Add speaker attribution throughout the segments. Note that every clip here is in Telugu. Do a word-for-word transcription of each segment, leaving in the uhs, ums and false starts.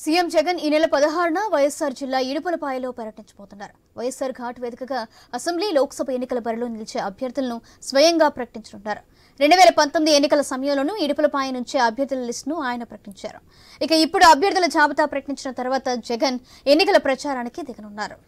Speaker 1: సీఎం జగన్ ఈ నెల పదహారున వైఎస్ఆర్ జిల్లా ఇడుపులపాయలో పర్యటించబోతున్నారు. వైఎస్ఆర్ ఘాట్ వేదికగా అసెంబ్లీ, లోక్సభ ఎన్నికల బరిలో నిలిచే అభ్యర్థులను స్వయంగా ప్రకటించనున్నారు. రెండు వేల పంతొమ్మిది ఎన్నికల సమయంలోనూ ఇడుపులపాయ నుంచే అభ్యర్థుల లిస్టును ఆయన ప్రకటించారు. ఇక ఇప్పుడు అభ్యర్థుల జాబితా ప్రకటించిన తర్వాత జగన్ ఎన్నికల ప్రచారానికి దిగనున్నారు.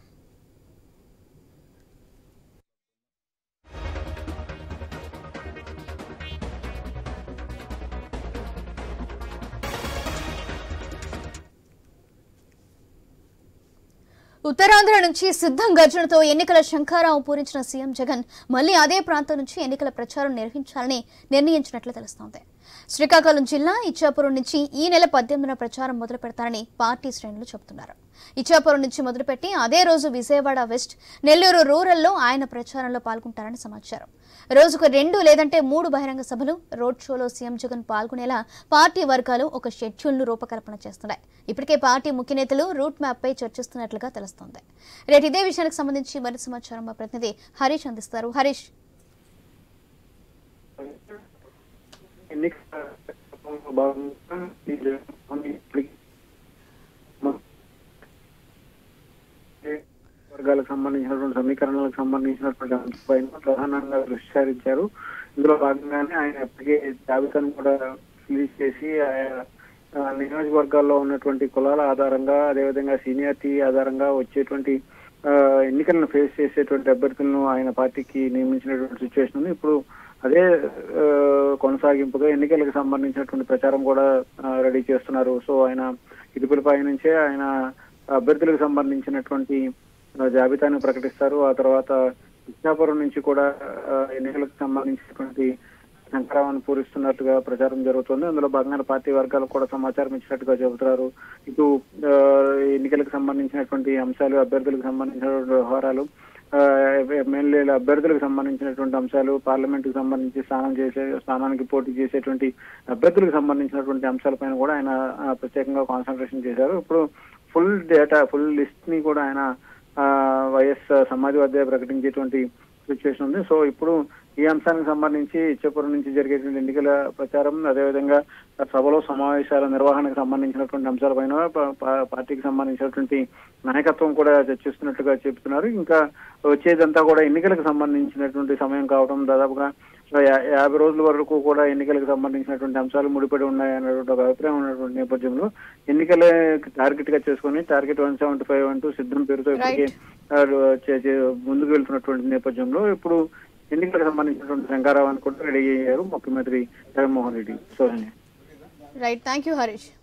Speaker 1: ఉత్తరాంధ్ర నుంచి సిద్ధం గర్జనతో ఎన్నికల శంఖారావు పూరించిన సీఎం జగన్ మళ్లీ అదే ప్రాంతం నుంచి ఎన్నికల ప్రచారం నిర్వహించాలని నిర్ణయించినట్లు తెలుస్తోంది. శ్రీకాకుళం జిల్లా ఇచ్చాపురం నుంచి ఈ నెల పద్దెనిమిదిన ప్రచారం మొదలు పెడతారని పార్టీ శ్రేణులు చెబుతున్నారు. ఇచ్చాపురం నుంచి మొదలుపెట్టి అదే రోజు విజయవాడ వెస్ట్, నెల్లూరు రూరల్లో ఆయన ప్రచారంలో పాల్గొంటారని సమాచారం. రోజుకు రెండు లేదంటే మూడు బహిరంగ సభలు, రోడ్ షోలో సీఎం జగన్ పాల్గొనేలా పార్టీ వర్గాలు ఒక షెడ్యూల్ను రూపకల్పన చేస్తున్నాయి. ఇప్పటికే పార్టీ ముఖ్య నేతలు రూట్ మ్యాప్ పై చర్చిస్తున్నట్లుగా తెలుస్తోంది. రేపు ఇదే విషయానికి సంబంధించి మరింత సమాచారం మా ప్రతినిధి హరీష్ అందిస్తారు. హరీష్,
Speaker 2: వర్గాలకు సంబంధించినటువంటి సమీకరణలకు సంబంధించినటువంటి అంశంపైన ప్రధానంగా దృష్టి సారించారు. ఇందులో భాగంగానే ఆయన ఎప్పటికే జాబితాను కూడా రిలీజ్ చేసి నియోజకవర్గాల్లో ఉన్నటువంటి కులాల ఆధారంగా, అదేవిధంగా సీనియారిటీ ఆధారంగా వచ్చేటువంటి ఎన్నికలను ఫేస్ చేసేటువంటి అభ్యర్థులను ఆయన పార్టీకి నియమించినటువంటి సిచ్యువేషన్ ఉంది. ఇప్పుడు అదే కొనసాగింపుగా ఎన్నికలకు సంబంధించినటువంటి ప్రచారం కూడా రెడీ చేస్తున్నారు. సో ఆయన ఇడుపులపాయ నుంచే ఆయన అభ్యర్థులకు సంబంధించినటువంటి జాబితాను ప్రకటిస్తారు. ఆ తర్వాత ఇచ్చాపురం నుంచి కూడా ఎన్నికలకు సంబంధించినటువంటి శంకరావాన్ని పూరిస్తున్నట్టుగా ప్రచారం జరుగుతుంది. అందులో భాగంగా పార్టీ వర్గాలకు కూడా సమాచారం ఇచ్చినట్టుగా చెబుతున్నారు. ఇటు ఎన్నికలకు సంబంధించినటువంటి అంశాలు, అభ్యర్థులకు సంబంధించినటువంటి వ్యవహారాలు, ఎమ్మెల్యేల అభ్యర్థులకు సంబంధించినటువంటి అంశాలు, పార్లమెంటుకు సంబంధించి స్థానం చేసే స్థానానికి పోటీ చేసేటువంటి అభ్యర్థులకు సంబంధించినటువంటి అంశాలపైన కూడా ఆయన ప్రత్యేకంగా కాన్సన్ట్రేషన్ చేశారు. ఇప్పుడు ఫుల్ డేటా, ఫుల్ లిస్ట్ ని కూడా ఆయన వైఎస్ సమాజ్వాదీ ప్రకటించేటువంటి సిచ్యువేషన్ ఉంది. సో ఇప్పుడు ఈ అంశానికి సంబంధించి ఇచ్చాపురం నుంచి జరిగేటువంటి ఎన్నికల ప్రచారం, అదేవిధంగా సభలో సమావేశాల నిర్వహణకు సంబంధించినటువంటి అంశాలపైన పార్టీకి సంబంధించినటువంటి నాయకత్వం కూడా చర్చిస్తున్నట్టుగా చెబుతున్నారు. ఇంకా వచ్చేదంతా కూడా ఎన్నికలకు సంబంధించినటువంటి సమయం కావడం, దాదాపుగా యాభై రోజుల వరకు కూడా ఎన్నికలకు సంబంధించినటువంటి అంశాలు ముడిపడి ఉన్నాయన్నటువంటి ఒక అభిప్రాయం ఉన్నటువంటి నేపథ్యంలో ఎన్నికలే టార్గెట్ గా చేసుకుని టార్గెట్ వన్ సెవెంటీ ఫైవ్ అంటూ సిద్ధం పేరుతో ఇప్పటికే ముందుకు వెళ్తున్నటువంటి నేపథ్యంలో ఇప్పుడు ఎన్నికలకు సంబంధించినటువంటి శంకరావాన్ని కూడా రెడీ అయ్యారు ముఖ్యమంత్రి Jaganmohan Reddy. So
Speaker 1: right, thank you Harish.